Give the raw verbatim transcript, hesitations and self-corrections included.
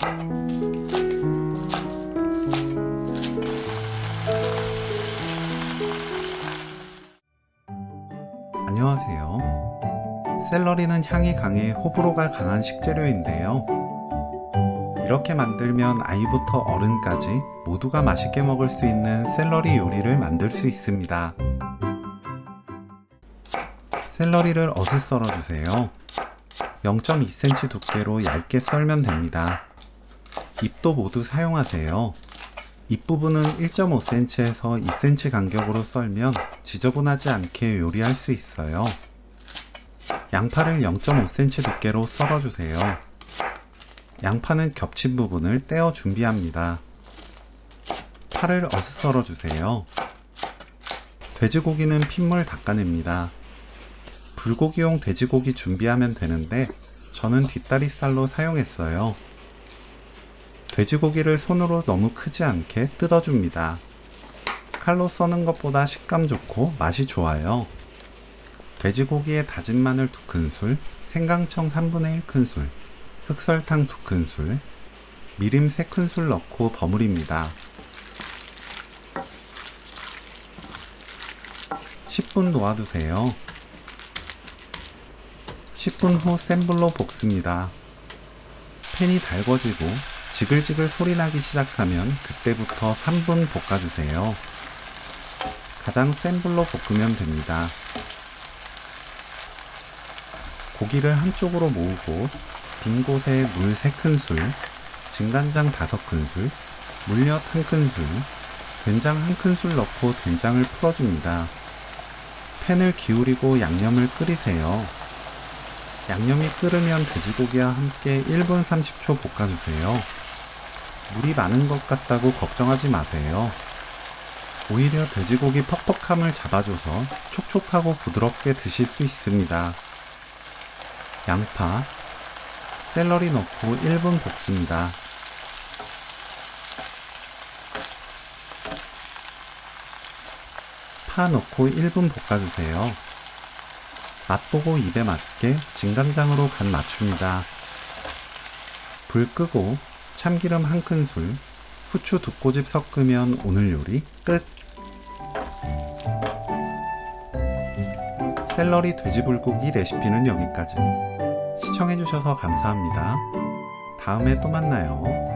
안녕하세요. 샐러리는 향이 강해 호불호가 강한 식재료인데요. 이렇게 만들면 아이부터 어른까지 모두가 맛있게 먹을 수 있는 샐러리 요리를 만들 수 있습니다. 샐러리를 어슷 썰어주세요. 영 점 이 센티미터 두께로 얇게 썰면 됩니다. 잎도 모두 사용하세요. 잎부분은 일 점 오 센티미터에서 이 센티미터 간격으로 썰면 지저분하지 않게 요리할 수 있어요. 양파를 영 점 오 센티미터 두께로 썰어주세요. 양파는 겹친 부분을 떼어 준비합니다. 파를 어슷 썰어주세요. 돼지고기는 핏물 닦아냅니다. 불고기용 돼지고기 준비하면 되는데 저는 뒷다리살로 사용했어요. 돼지고기를 손으로 너무 크지 않게 뜯어줍니다. 칼로 써는 것보다 식감 좋고 맛이 좋아요. 돼지고기에 다진 마늘 두 큰술, 생강청 삼분의 일 큰술, 흑설탕 두 큰술, 미림 세 큰술 넣고 버무립니다. 십 분 놓아두세요. 십 분 후 센 불로 볶습니다. 팬이 달궈지고 지글지글 소리 나기 시작하면 그때부터 삼 분 볶아주세요. 가장 센 불로 볶으면 됩니다. 고기를 한쪽으로 모으고 빈 곳에 물 세 큰술, 진간장 다섯 큰술, 물엿 한 큰술, 된장 한 큰술 넣고 된장을 풀어줍니다. 팬을 기울이고 양념을 끓이세요. 양념이 끓으면 돼지고기와 함께 일 분 삼십 초 볶아주세요. 물이 많은 것 같다고 걱정하지 마세요. 오히려 돼지고기 퍽퍽함을 잡아줘서 촉촉하고 부드럽게 드실 수 있습니다. 양파, 샐러리 넣고 일 분 볶습니다. 파 넣고 일 분 볶아주세요. 맛보고 입에 맞게 진간장으로 간 맞춥니다. 불 끄고 참기름 한 큰술, 후추 두 꼬집 섞으면 오늘 요리 끝! 샐러리 돼지불고기 레시피는 여기까지. 시청해주셔서 감사합니다. 다음에 또 만나요.